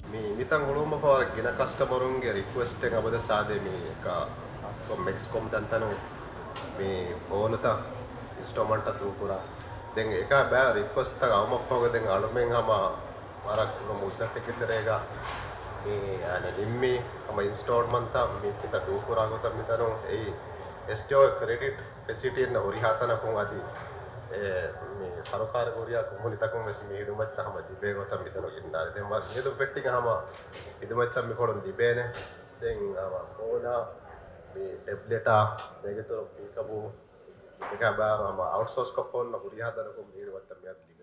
මේ මිතන් ඔළුවම කවර ගින කස්ටමරුන්ගේ රික්වෙස්ට් එක අපද සාදේ මේ එක අස්කොම් එක්ස්කොම් දන්තනෝ මේ ඕනත ඉන්ස්ටෝල්මන්ට් අතු පුරා දැන් ඒක බෑ රික්වෙස්ට් එක අවමප්පවක දැන් අලුමෙන් හම මාරක් මුද්දට කිතරේක මේ අනේ නිම්මි හම ඉන්ස්ටෝල්මන්ට් මේ කිත දු පුරා ගොත මිතනෝ ඒ එස්ටෝ ක්‍රෙඩිට් ಫೆಸಿಲಿಟಿ ನ ಹೊರಿಹಾತನ ಕೊಂಗಾದಿ මේ සරකාර ගෝරියා කොමුනිතකම වෙසි මේ හිදුමත් තහම දිබේ ගොතම් මිතන ඉන්නාද දැන් මා හේතු පෙට්ටි ගහම හිදුමත් තම් මෙකොළොන් දිබේනේ දැන් ඕනා මේ ටැබ්ලෙට් මේකතෝ පීකබු එක බාරම අවුට්සෝස් කොෆෝන් න ගෝරියා දන කොම් මේ වත්තම් මෙයක්